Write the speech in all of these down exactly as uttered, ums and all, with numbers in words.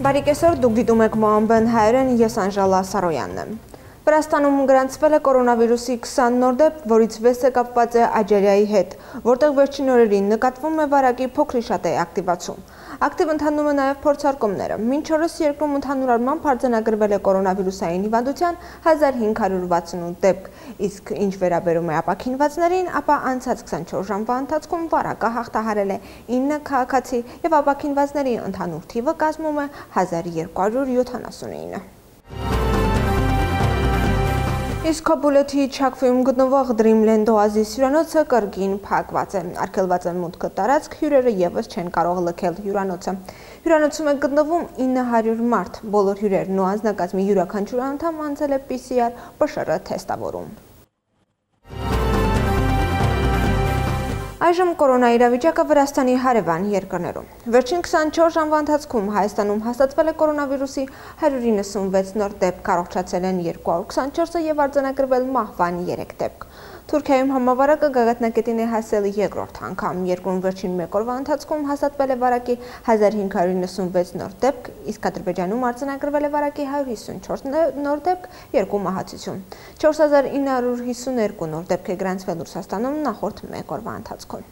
Բարի կեսօր, դուք դիտում եք ՄՈԱՄԲԵ-ն հայերեն, ես Անժելա Սարոյանն եմ։ Վրաստանում գրանցվել է կորոնավիրուսի քսան նոր դեպք, որից վեցը կապված է Աջերիայի հետ, որտեղ վերջին օրերին նկատվում է վարակի փոքրիշատե ակտիվացում։ Ակտիվ ընթանում է նաև փորձարկումները։ Մինչ օրս երկրում ընդհանուր առմամբ արձանագրվել է կորոնավիրուսային հիվանդության հազար հինգ հարյուր վաթսունութ դեպք, իսկ ինչ վերաբերում է ապաքինվածներին, ապա անցած քսանչորս ժամվա ընթացքում վարակը հաղթահարել է ինը քաղաքացի եւ ապաքինվածների ընդհանուր թիվը կազմում է հազար երկու հարյուր յոթանասունինը։ Իսկ Քոբուլեթի Չակվիում գտնվող Դրիմլենդ օազիս հյուրանոցը կրկին փակված է, արգելված է մուտքը տարածք, հյուրերը եւս չեն կարող լքել հյուրանոցը։ Հյուրանոցում է գտնվում ինը հարյուր մարդ, բոլոր հյուրերն ու անձնակազմի յուրաքանչյուր անդամ անցել է Պի Սի Ար Պ Շ Ռ թեստավորում։ Այժմ կորոնաիրավիճակը Վրաստանի հարևան երկրներում։ Վերջին քսանչորս ժամվա ընթացքում Հայաստանում հաստատվել է կորոնավիրուսի հարյուր իննսունվեց նոր դեպք, առողջացել են երկու հարյուր քսանչորսը եւ արձանագրվել մահվան երեք դեպք։ Թուրքիայում համավարակը գագաթնակետին է հասել երկրորդ անգամ։ Երկրում վերջին մեկ օրվա ընթացքում հաստատվել է վարակի հազար հինգ հարյուր իննսունվեց նոր դեպք, իսկ Ադրբեջանում արձանագրվել է վարակի հարյուր հիսունչորս նոր դեպք, երկու մահացություն։ չորս հազար ինը հարյուր հիսուներկու նոր դեպք է գրանցվել Ռուսաստանում նախորդ մեկ օրվա ընթացքում։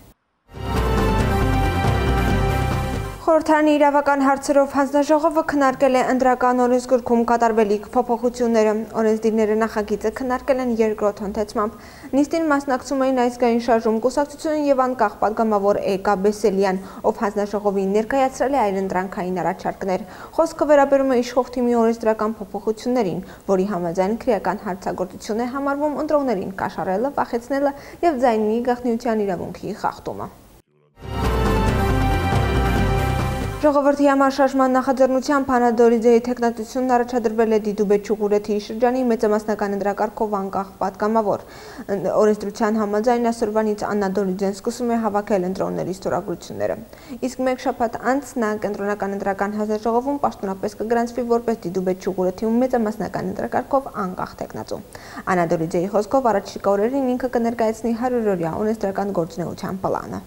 Խորհրդարանի իրավական հարցերով հանձնաժողովը քննարկել է ընտրական օրենսգրքում կատարվելիք փոփոխությունները։ Օրենսդիրները նախագիծը քննարկել են երկրորդ հանդեցմամբ։ Նիստին մասնակցում էին Ազգային շարժում կուսակցությունը եւ անկախ պատգամավոր Էկա Բեսելյան, ով հանձնաժողովին ներկայացրել է այլընտրանքային առաջարկներ։ Խոսքը վերաբերում է իշխող թիմի օրենսդրական փոփոխություններին, որի համաձայն քրեական հարցագործություն է համարվում ընտրողներին կաշառելը, վախեցնելը եւ ձայնի գաղտնիության իրավունքի խախտումը։ Ժողովրդի համար շարժման նախաձեռնությամբ Անադոլիձեի թեկնածությունն առաջադրվել է Դիդուբե Չուղուրեթի շրջանի մեծամասնական ընտրակարգով անկախ պատգամավոր։ Օրենսդրության համաձայն այսօրվանից Անադոլիձեն սկսում է հավաքել ընտրողների ստորագրությունները։ Իսկ մեկ շաբաթ անց նա կենտրոնական ընտրական հանձնաժողովում պաշտոնապես կգրանցվի որպես Դիդուբե Չուղուրեթի մեծամասնական ընտրակարգով անկախ թեկնածու։ Անադոլիձեի խոսքով առաջիկա օրերին ինքը կներկայացնի հարյուրօրյա օրենսդրական գործունեության պլանը։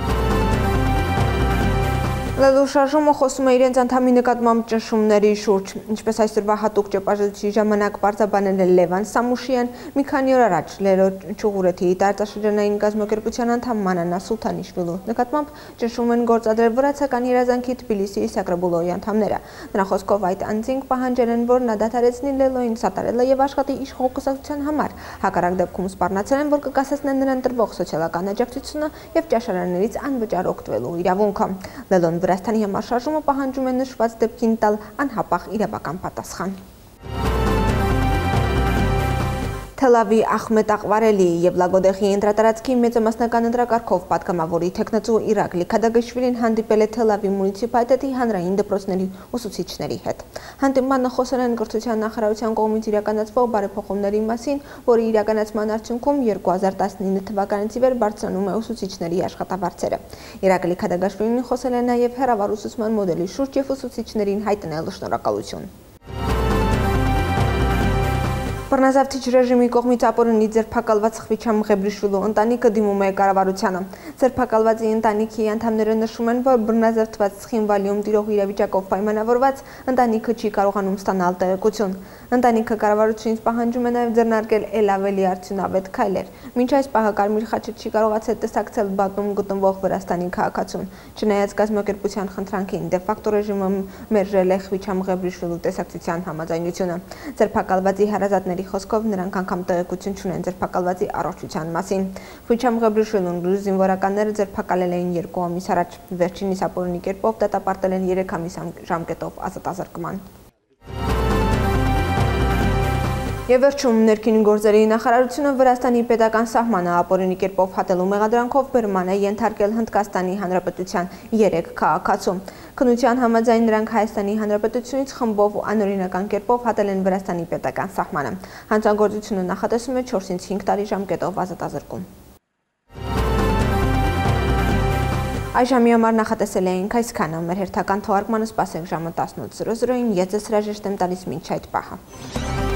Լելու շարժումը խոսում է իրենց անդամի նկատմամբ ճնշումների շուրջ, ինչպես այսօրվա հատուկ ճեպաժեցի ժամանակ պարզաբանել է Լևան Սամուշյան, մի քանի օր առաջ Լերո Չուղուրեթի տարածաշրջանային կազմակերպության անդամ Մանանա Սուլթանիշվիլու նկատմամբ ճնշում են գործադրել վրացական երազանքի Թբիլիսիի Սակրաբուլոյի անդամները։ Նրա խոսքով այդ անձինք պահանջել են, որ նա դադարեցնի Լելոյին սատարելը եւ աշխատի իշխող կուսակցության համար։ Հակառակ դեպքում սպառնացել են, որ կկասեցնեն նրան տրվող սոցիալական աջակցությունը եւ ճաշարաններից անվճար օգտվելու իրավունքը։ Լելոն Վրաստանի համար շարժումը պահանջում է նշված դեպքին տալ անհապաղ իրավական պատասխան։ Թելավի Ախմեդ Աղվարելի եւ Լագոդեխի ընտրատարածքի մեծամասնական ընտրակարգով պատգամավորի թեկնածու Իրակլի Քադագաշվիլին հանդիպել է Թելավի մունիցիպալիտետի հանրային դպրոցների ուսուցիչների հետ։ Հանդիպմանը խոսել են կրթության նախարարության կողմից իրականացվող բարեփոխումների մասին, որի իրականացման արդյունքում երկու հազար տասնինը թվականից ի վեր բարձրանում է ուսուցիչների աշխատավարձերը։ Իրակլի Քադագաշվիլին խոսել է նաեւ հեռավար ուսուցման մոդելի շուրջ եւ ուսուցիչներին հայտնել շնորհակալություն։ Բռնազավթիչ ռեժիմի կողմից ապօրինի ձերբակալված Խվիչամ Ղեբրիշվիլու ընտանիքը դիմում է կառավարությանը։ Ձերբակալվածի ընտանիքի անդամները նշում են, որ բռնազավթված Խինվալիում տիրող իրավիճակով պայմանավորված ընտանիքը չի կարողանում ստանալ տեղեկություն։ Ընտանիքը կառավարությունից պահանջում է նաև ձեռնարկել ել ավելի արդյունավետ քայլեր։ Մինչ այս պահը Կարմիր խաչը չի կարողացել տեսակցել Բաքվում գտնվող Վրաստանի քաղաքացուն։ Չնայած կազմակերպության խնդրանքին, դե ֆակտո ռեժիմը մերժել է Խվիչամ Ղեբրիշվիլու տեսակցության համաձայնությունը։ Ձերբակալվածի հարազատների խոսքով նրանք անգամ տեղեկություն չունեն ձերբակալվածի առողջության մասին։ Խվիչամ Ղեբրիշվիլուն զինվորականները ձերբակալել էին երկու ամիս առաջ։ Վերջինիս ապօրինի կերպով դատապարտել են երեք ամիս ժամկետով ազատազրկման։ Եվ վերջում ներքին գործերի նախարարությունը Վրաստանի պետական սահմանը ապօրինի կերպով հատելու մեղադրանքով բերման է ենթարկել Հնդկաստանի Հանրապետության երեք քաղաքացու։ Քննության համաձայն նրանք Հայաստանի Հանրապետությունից խմբով ու անօրինական կերպով հատել են Վրաստանի պետական սահմանը։ Հանցագործությունը նախատեսում է չորսից հինգ տարի ժամկետով ազատազրկում։ Այժմի համար նախատեսել էինք այսքանը, մեր հերթական թողարկմանը սպասեք ժամը տասնութ զրո զրոին, ես ձեզ հրաժեշտ եմ տալիս մինչ այդ պահը։